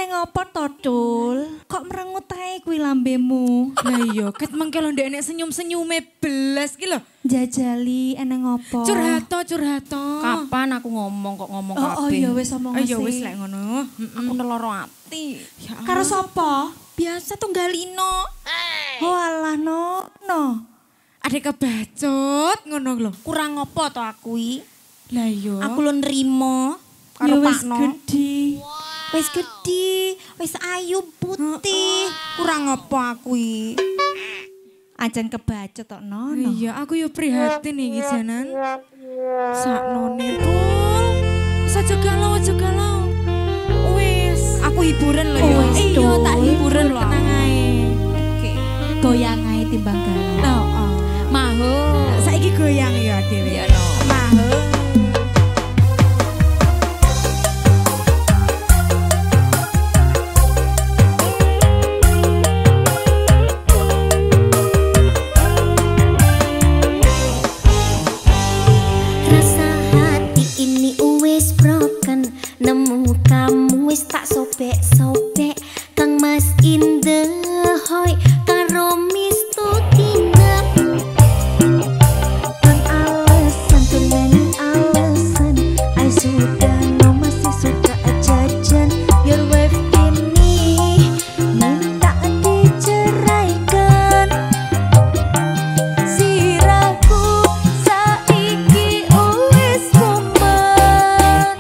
eneng apa to, Dul? Kok merengut ae kuwi lambemu? Lah iya, ket mengke lho ndek enek senyum-senyume belas ki lho. Jajali eneng apa? Curhato. Kapan aku ngomong kok ngomong kabeh. Oh iya wis omong Iya wis lek ngono. Aku neloro ati. Ya Karo sapa? Biasa tunggalino. Oh alah no. Adek kebacut ngono lho. Kurang apa to aku iki? Lah iya. Aku lho nrimo karo Pakno. Wis gedhi, wis ayu putih. Kurang apa aku iki? Ajan kebacut tok nono. Iya, aku yo prihatin iki janan. Saknone Dul. Saja galau. Wis, Aku hiburan lho ya. Wis, iya Dul. tak hiburan lho. Tenang ae. Oke. Goyang ae timbang galau. Maho. Saiki goyang ya dhewe. Ya no. Maho. Rasa hati ini wis broken. Nemu kamu wis tak sobek-sobek. Kang Mas Indehoy karo Miss Tutina. Kan alasan tuh many alasan. I sudah no masih suka jajan. Your wife ini minta diceraikan. Siraku saiki wis kuman.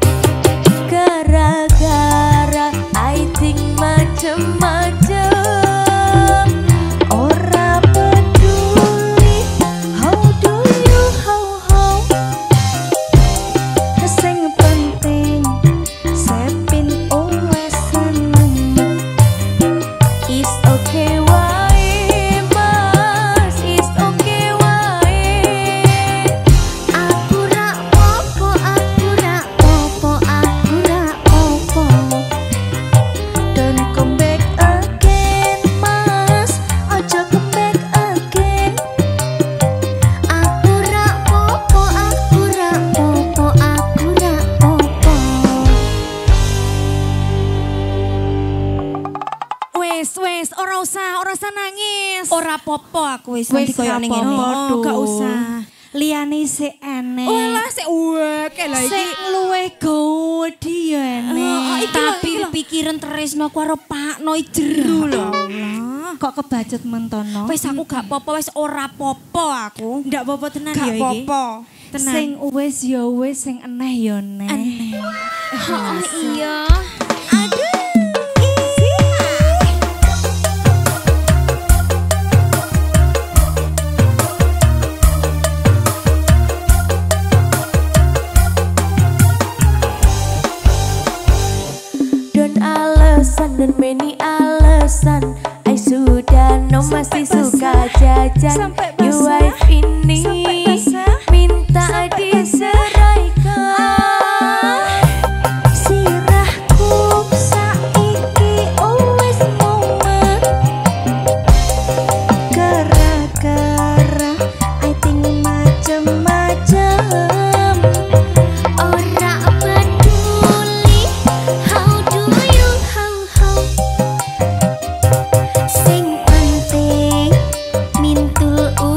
Gara-gara I think macem-macem. Ora peduli how do you how. Sing penting sepin wis seneng. It's okay wae mas, it's okay wae. Aku ra popo. Don't come back again mas, ojo come back again. Aku ra popo. Wes, ora usah nangis. Ora popo aku wis nanti koyo ning ngene. Oh, gak usah. Liyane sik eneng. Walah sik wake lha iki. Sik luwe gawedi ya eneng. Tapi pikiran tresno karo Pakno jeru lho. Kok kebacut mentono? Wis aku gak popo, wis ora popo aku. Ndak apa-apa tenan Gak ya iki. popo. Tenan. Sing wis ya wis, sing eneh ya eneh. Oh iya. Dan alasan dan many alasan. I sudah no masih suka jajan. Your wife ini minta diceraikan. Sirahku saiki wis mumet. Gara-gara I think macem-macem. Ora peduli how do you how. Sing penting mintul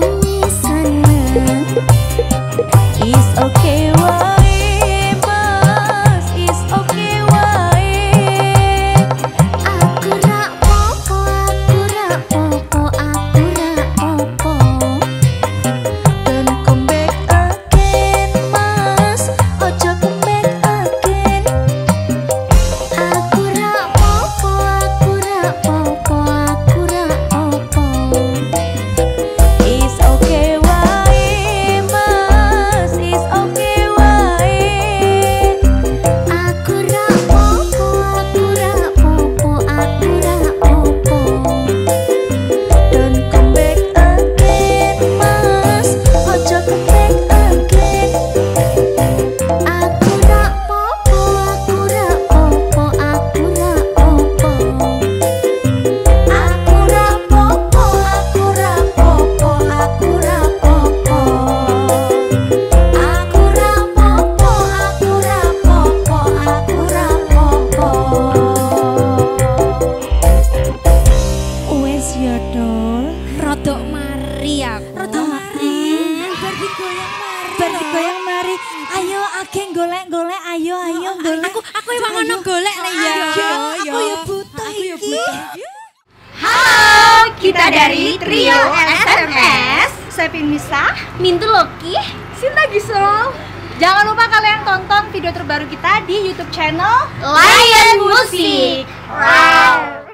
mari aku. Rada mari. Bar digoyang mari. Bar digoyang mari. Ayo akeh golek-golek, ayo golek. Aku emang ngono golek le ya. Aku ya butuh iki. Halo, kita dari Trio SMS. Sepin Misah, Mintu Loki, Sinta Gisel. Jangan lupa kalian tonton video terbaru kita di YouTube channel Lion Music. Wow.